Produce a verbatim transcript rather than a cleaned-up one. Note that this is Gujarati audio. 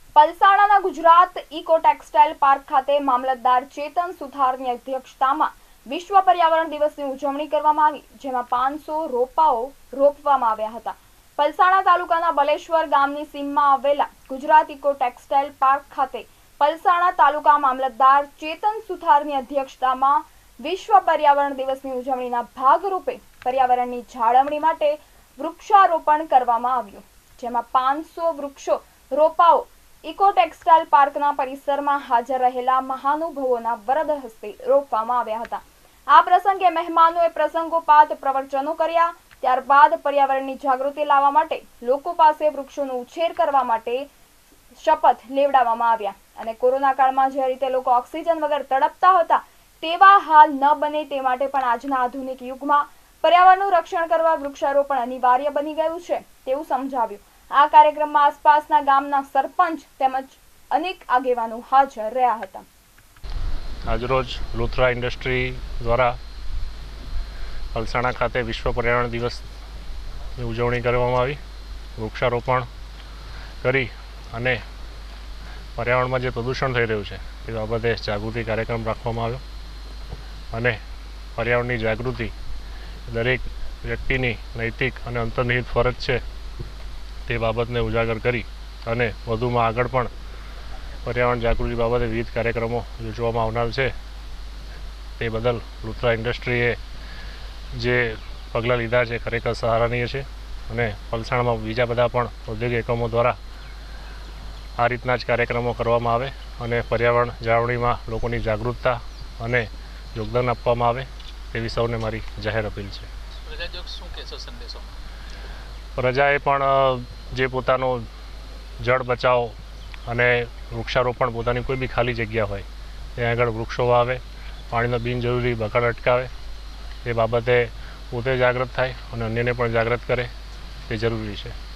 પલસાણાના ગુજરાત ઇકો ટેક્સટાઇલ પાર્ક ખાતે મામલતદાર ચેતન સુથારની અધ્યક્ષતામાં વિશ્વ પર્યાવરણ દિવસની ઉજવણી કરવામાં આવી, જેમાં પાંચસો રોપાઓ રોપવામાં આવ્યા હતા। પલસાણા તાલુકાના બલેશ્વર ગામની સીમમાં આવેલા ગુજરાત ઇકો ટેક્સટાઇલ પાર્ક ખાતે પલસાણા તાલુકા મામલતદાર ચેતન સુથારની અધ્યક્ષતામાં વિશ્વ પર્યાવરણ દિવસની ઉજવણીના ભાગરૂપે પર્યાવરણની જાળવણી માટે વૃક્ષારોપણ કરવામાં આવ્યું, જેમાં પાંચસો વૃક્ષો રોપાઓ ઇકો ટેક્સટાઇલ પાર્કના પરિસરમાં હાજર રહેલા મહાનુભાવોના વરદ હસ્તે રોપવામાં આવ્યા હતા। આ પ્રસંગે મહેમાનોએ પ્રસંગોપાત પ્રવચનો કર્યા। ત્યારબાદ પર્યાવરણની જાગૃતિ લાવવા માટે લોકો પાસે વૃક્ષોનો ઉછેર કરવા માટે શપથ લેવડાવવામાં આવ્યા અને કોરોના કાળમાં જે રીતે લોકો ઓક્સિજન વગર તડપતા હતા તેવા હાલ ન બને તે માટે પણ આજના આધુનિક યુગમાં પર્યાવરણનું રક્ષણ કરવા વૃક્ષારોપણ અનિવાર્ય બની ગયું છે તેવું સમજાવ્યું। આ કાર્યક્રમમાં આસપાસના ગામના સરપંચ તેમજ અનેક આગેવાનો હાજર રહ્યા હતા। આજરોજ લુથરા ઇન્ડસ્ટ્રી દ્વારા પલસાણા ખાતે વિશ્વ પર્યાવરણ દિવસની ઉજવણી કરવામાં આવી। વૃક્ષારોપણ કરી અને પર્યાવરણમાં જે પ્રદૂષણ થઈ રહ્યું છે તે બાબતે જાગૃતિ કાર્યક્રમ રાખવામાં આવ્યો અને પર્યાવરણની જાગૃતિ દરેક વ્યક્તિની નૈતિક અને અંતર્નિહિત ફરજ છે તે બાબતને ઉજાગર કરી અને વધુમાં આગળ પણ પર્યાવરણ જાગૃતિ બાબતે વિવિધ કાર્યક્રમો યોજવામાં આવનાર છે। તે બદલ લુથરા ઇન્ડસ્ટ્રીએ જે પગલાં લીધા છે ખરેખર સરાહનીય છે અને પલસાણામાં બીજા બધા પણ ઔદ્યોગિક એકમો દ્વારા આ રીતના જ કાર્યક્રમો કરવામાં આવે અને પર્યાવરણ જાળવણીમાં લોકોની જાગૃતતા અને યોગદાન આપવામાં આવે તેવી સૌને મારી જાહેર અપીલ છે। પ્રજાએ પણ જે પોતાનો જળ બચાવ અને વૃક્ષારોપણ પોતાની કોઈ બી ખાલી જગ્યા હોય ત્યાં આગળ વૃક્ષો વાવે, પાણીનો બિનજરૂરી બગાડ અટકાવે, એ બાબતે પોતે જાગૃત થાય અને અન્યને પણ જાગૃત કરે તે જરૂરી છે।